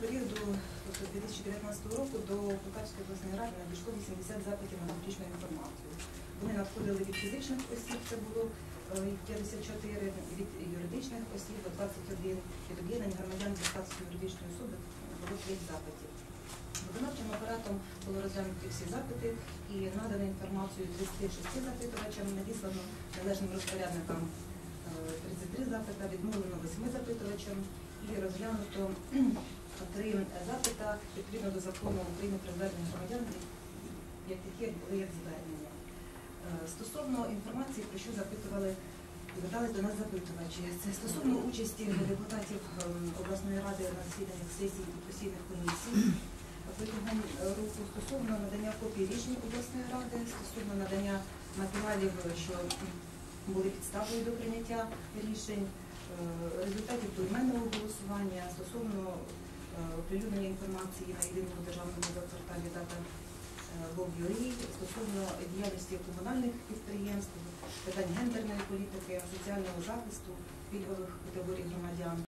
періоду 2019 року до Полтавської обласної ради надійшло 80 запитів на публічну інформацію. Вони надходили від фізичних осіб, це було 54, від юридичних осіб 21, від об'єднань громадян зі статусу юридичної особи було 5 запитів. Виконавчим апаратом було розглянуті всі запити і надано інформацію 36 запитувачам, надіслано належним розпорядникам 33 запита, відмовлено 8 запитувачам і розглянуто 3 запита відповідно до закону України про звернення громадян, які були як звернення. Стосовно інформації, про що запитували, звертались до нас запитувачі. Це стосовно участі депутатів обласної ради на засіданнях сесій і постійних комісій протягом року, стосовно надання копій рішень обласної ради, стосовно надання матеріалів, що були підставою до прийняття рішень, результатів поіменного голосування, стосовно оприлюднення інформації на єдиному державному веб-порталі data.gov.ua, стосовно діяльності комунальних підприємств, питань гендерної політики, соціального захисту пільгових категорій громадян.